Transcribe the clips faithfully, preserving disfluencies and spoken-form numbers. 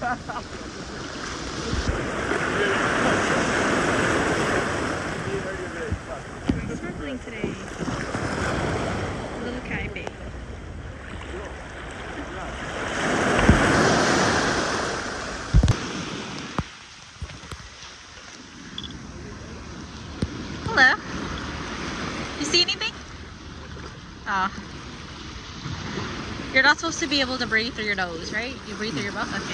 Snorkeling today. Little Kai Bay. Hello. You see anything? Oh. You're not supposed to be able to breathe through your nose, right? You breathe through your mouth? Okay.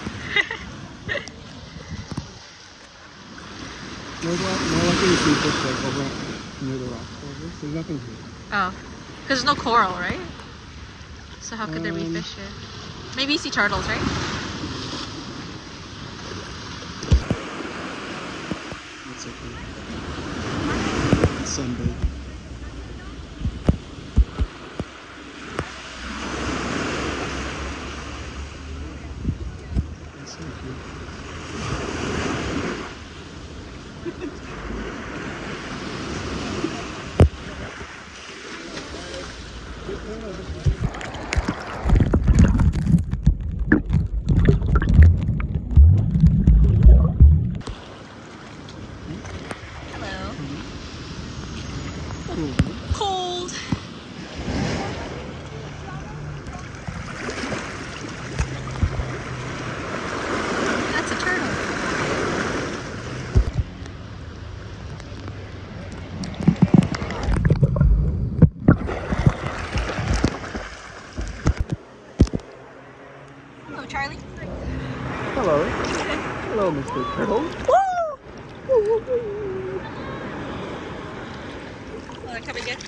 More likely to see fish like over near the rocks. There's nothing here. Oh. Because there's no coral, right? So how could um, there be fish here? Maybe you see turtles, right? It's okay. Sunbait. That's so cute. Hello. Cool. Cold. That's a turtle. Hello, Charlie. Hello. Hello, Mister Turtle. Wanna come again?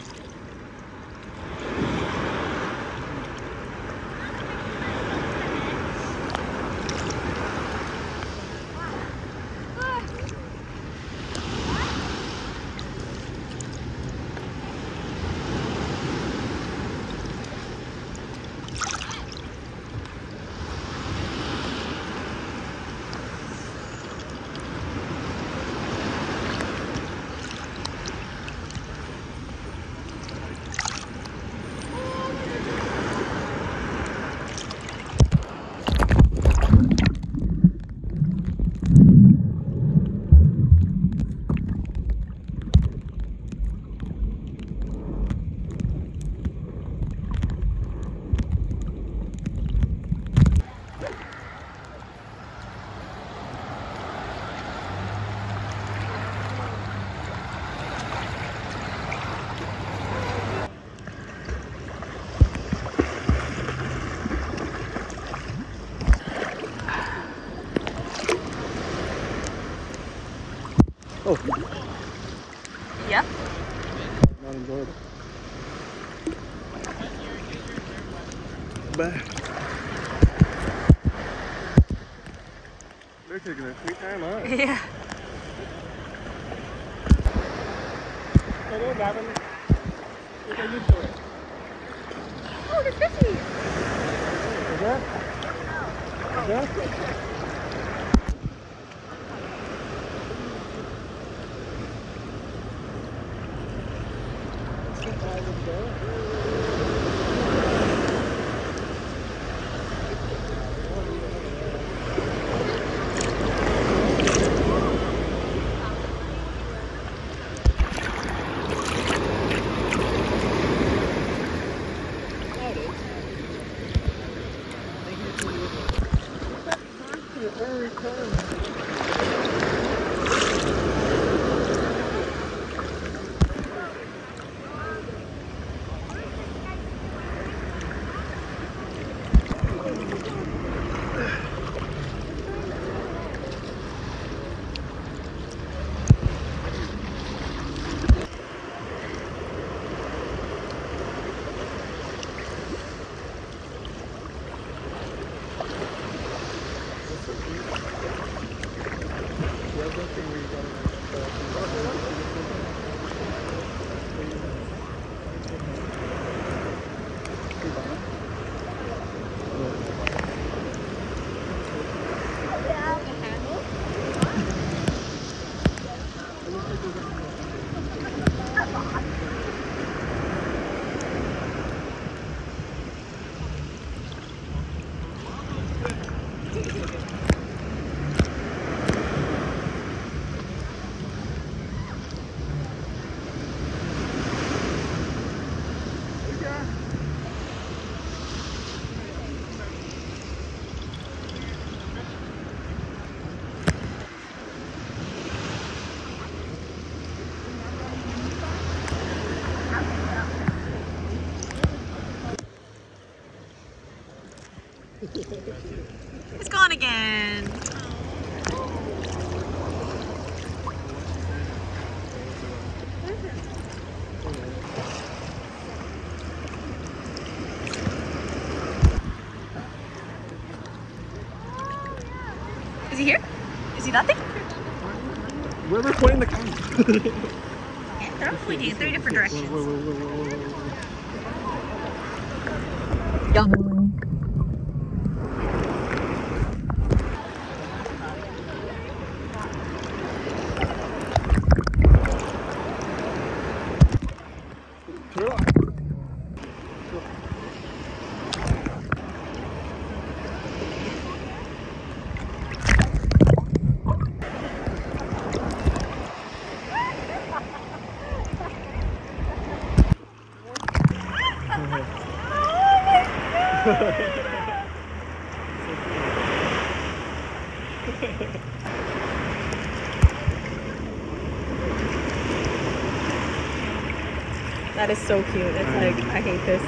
Oh. Yep. Not enjoyable. Bah. They're taking their sweet time, huh? Yeah. Hello, Gavin. What are you doing? Oh, there's fishies. Is that? Is that? It's gone again. Is he here? Is he nothing? Where we're pointing the camera. Yeah, they're all pointing in three different directions. Whoa, whoa, whoa, whoa, whoa, whoa. Yum. Turn it off. That is so cute. It's like, I hate this.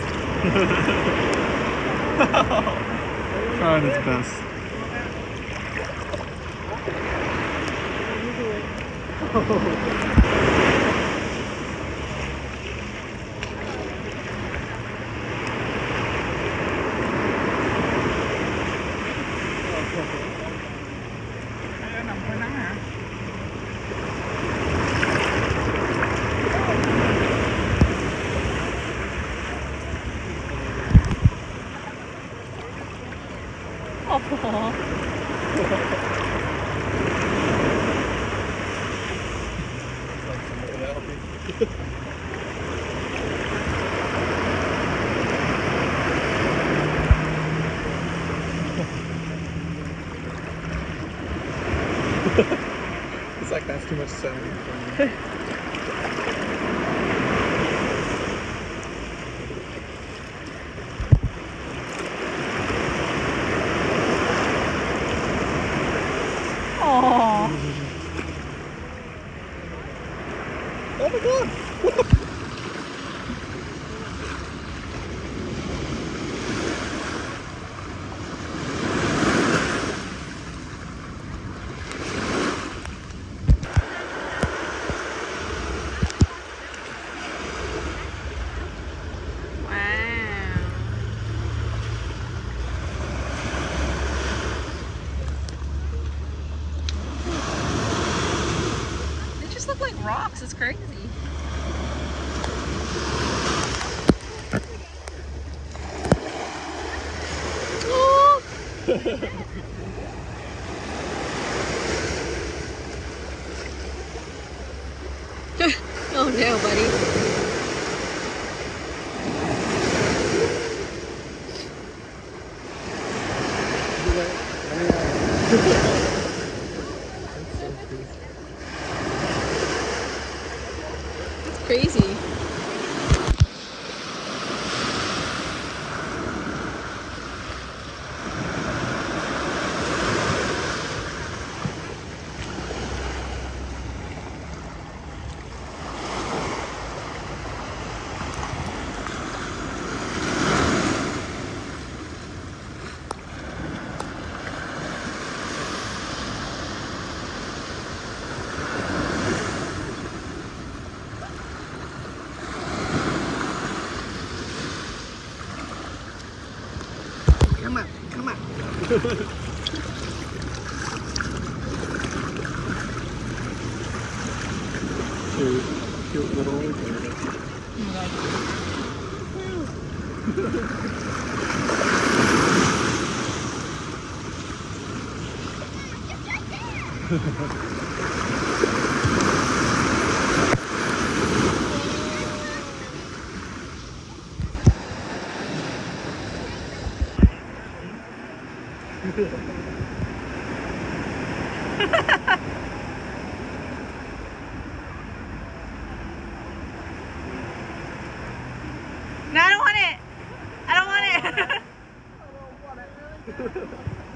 Trying its best. It's like that's too much sound for me. Aww. Oh my god! Look like rocks, it's crazy. Oh, oh no, buddy. Crazy. Come on, come on. Cute, cute little. Oh my No, I don't want it. I don't want it. I don't want it.